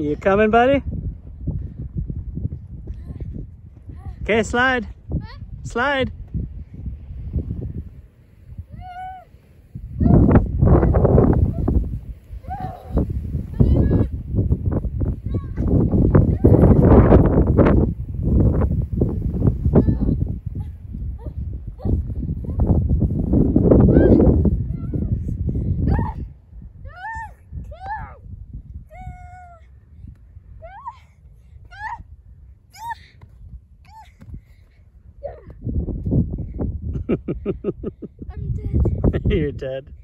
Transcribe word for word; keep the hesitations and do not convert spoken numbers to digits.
You coming, buddy? Okay, slide. Slide. I'm dead. You're dead.